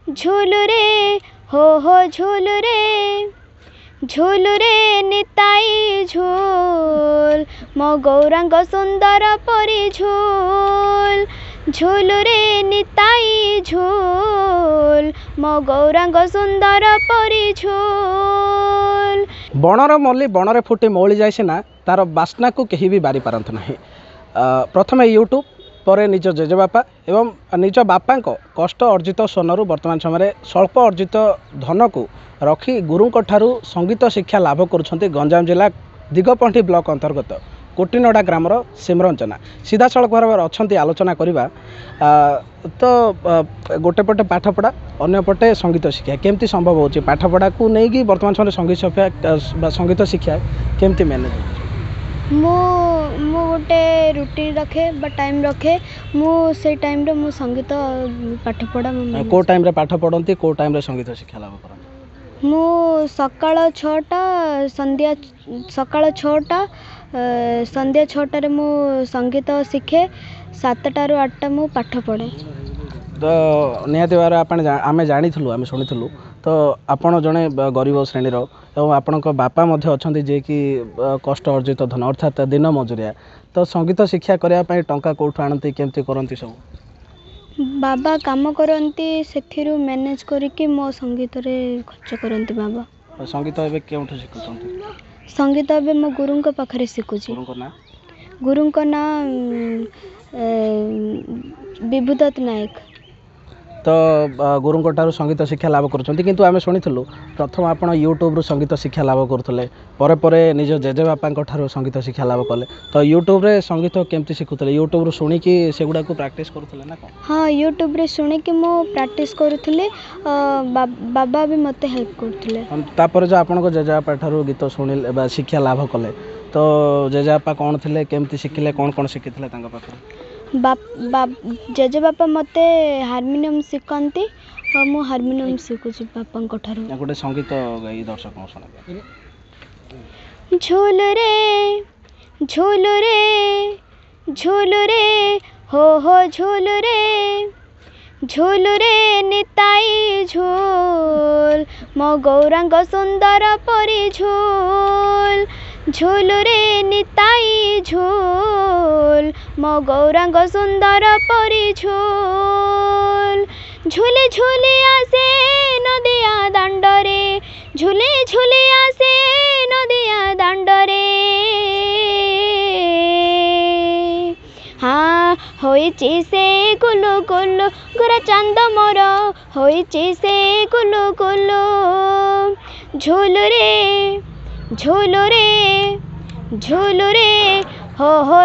झूलु रे हो झूलु रे निताई झूल मो गौरांग सुंदर परी झूल झूलु रे निताई झूल मो गौरांग सुंदर परी झूल। बणर मल्ली बणरे फुटी मौली जाए सीना तार बास्ना को कहीं भी बारी पारत नहीं। प्रथमे यूट्यूब पर निज जेजेबापा एवं निज बापा कष्ट अर्जित स्वनरू वर्तमान समय स्वल्प अर्जित धन को रखी गुरुं ठारू संगीत शिक्षा लाभ करुछंती गंजाम जिला दिगपंठी ब्लॉक अंतर्गत कोटिनडा ग्रामर सिमरंजना सीधा सड़क भाव अच्छा आलोचना करवा। तो गोटे पटे पाठपढ़ा अन्य पटे संगीत शिक्षा केमती संभव हो पाठपढ़ा को लेकिन वर्तमान समय संगीत शिक्षा केमती मैनेज मु गोटे रूटीन रखे टाइम रखे से टाइम रे मु संगीत पाठ पढ़ा को टाइम रे पाठ पढ़ती को टाइम रे संगीत शिक्षा लाभ करती मु सकाळ 6टा संध्या सकाळ 6टा संध्या 6टा रे मु संगीत शिखे 7टा रु 8टा मु पाठ पढ़े। तो निहाती भाव आम जानी आम शुणी तो आपण जड़े गरीब श्रेणीर एवं आपण बापा अच्छा जे कि कष्ट अर्जित धन अर्थात दिन मजुरिया तो संगीत शिक्षा करने टंका कौटू आणती केमती करती सब बाबा काम करती से मैनेज करके मो संगीत रे खर्च करती बाबा। संगीत एवं क्यों शिखुं संगीत एवं मो गुरु पाखे शिखुची गुरु ना विभुदत्त नायक तो गुरुंक ठारू संगीत शिक्षा लाभ करुँच किंतु आम शुणीलु प्रथम आप यूट्यूब संगीत शिक्षा लाभ करुले पर निज जेजेबापा ठारू संगीत शिक्षा लाभ कले तो यूट्यूब रे संगीत केमती शिखुले यूट्यूब शुणिकी सेगुड़ा को प्रैक्टिस करुले ना। हाँ यूट्यूब रे शुणिकी मो प्रैक्टिस करुले बाबा भी मते हेल्प करते जो आपन जेजेबापा ठारू गीत शुणिले शिक्षा लाभ कले तो जेजेबापा कौन थे केमती शिखिले कौन शिखी जेजेबापा मते हारमोनियम शिखती और मु हारमोनियम शिखुची बापा ठारू गोटे संगीत गाई दर्शक शुणे झूलु रे हो झूलु रे निताई झूल मो गौरांग सुंदर परी झूल झूलु रे निताई झूल मो गौरांग सुंदर परी झूल झूले झूले आसे नदिया दांडरे झूले झूले आसे नदिया दांडरे हाँ होइची से गुलु गुलु गोरा चांद मोर होइची से गुलु गुलु झूलु रे हो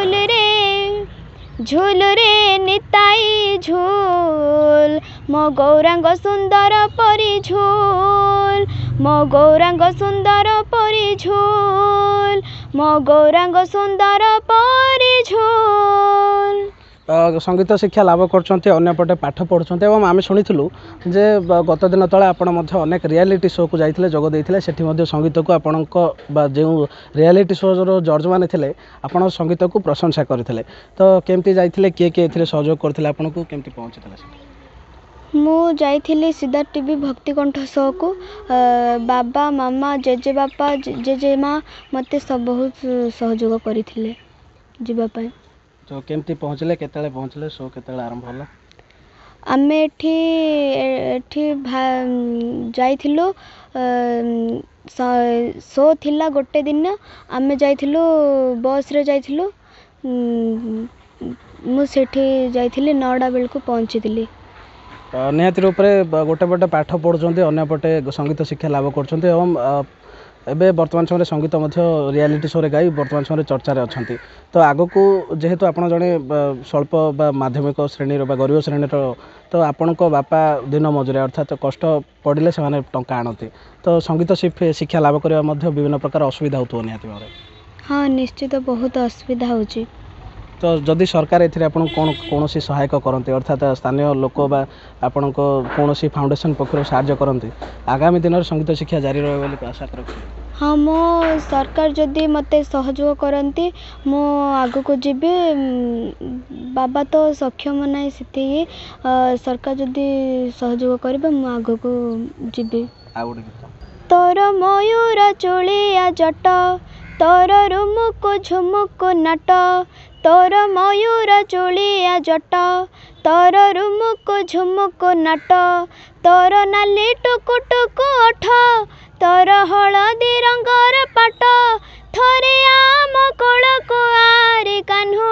झूलु रे निताई झूल मो गौरांग सुंदर परी झूल मो गौरांग सुंदर परी झूल मो गौरांग सुंदर परी झूल। संगीत शिक्षा लाभ करपटे पाठ पढ़ुं एवं आम शुणीलु जे गत दिन तले आपण अनेक रियलिटी शो को जाइए जोग देते से संगीत को आपण जो रियलिटी शो जज मैंने थे आपण संगीत को प्रशंसा करते तो केमती जाइए किए किए सहयोग करते आपन को केमती पहुँची मु जाइली सीधा टीवी भक्ति कंठ शो को बाबा मामा जेजे बापा जेजेमा मते सब बहुत सहयोग करथिले जीवापाई। तो केमती पहुँचले केतले पहुँचले शो केतले आरंभ होला आम एठी जाइथिलु शो थिला गोटे दिन आम जाइथिलु बस रे जाइथिलु मु सेठी जाइथिली 9टा बेल को पहुँची निहाती रूप से गोटे पटे पाठ पढ़ुंट अन्य पटे संगीत शिक्षा लाभ कर एबे वर्तमान समय संगीत रियलिटी शो रे गाई वर्तमान समय चर्चा अच्छा तो आग को जेहेतु आप जड़े स्वल्प माध्यमिक श्रेणी गरीब श्रेणी तो आपण बापा दिन मजुरिया अर्थात कष्ट पड़े से टंका आणती तो संगीत शिक्षा लाभ करने विभिन्न प्रकार असुविधा होता निहाती भाव। हाँ निश्चित बहुत असुविधा होची तो जदि सरकार ए कौन सहायक करते अर्थात स्थानीय लोक आपण कौन फाउंडेशन पक्ष साहाय्य करते आगामी दिन में संगीत शिक्षा जारी रहा आशा कर हाँ मो सरकार जदि मते सहयोग करती मु आग को जीवी बाबा तो सक्षम नहीं से सरकार जदि सहयोग करे मु आग को जीवी। तोर मयूर चुलिया जट तोर रुमुक झुमुक नट तोर मयूर चुलिया जट तोर रुमुक झुमुक नट तोर नाली टुकुटुक ओठ तोर हलदी रंगर पाट थरे आम कोल कुआरी कान्हू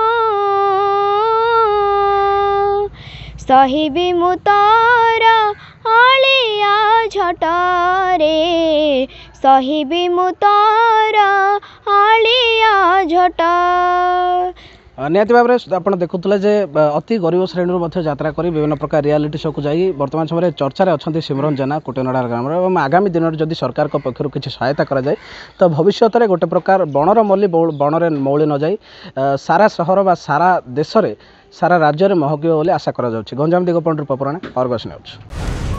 सहिबी मु तोर अलिया झटरे सहिबी मु तोर अलिया झट। निहाती भाव में आप देखुले जे अति गरीब श्रेणी यात्रा कर विभिन्न प्रकार रियालिटी शो को जाई वर्तमान समय चर्चा अच्छा सिमरन जेना कुटेनड़ा ग्राम और आगामी दिन में जदि सरकार पक्षर किसी सहायता कराए तो भविष्य में गोटे प्रकार बणर मल्ली बणरे मौली न जाई सारा सहर बा सारा देश में सारा राज्य में महक बोली आशा करा गंजाम दिगपंड पपराणा अर्गस न्यूज।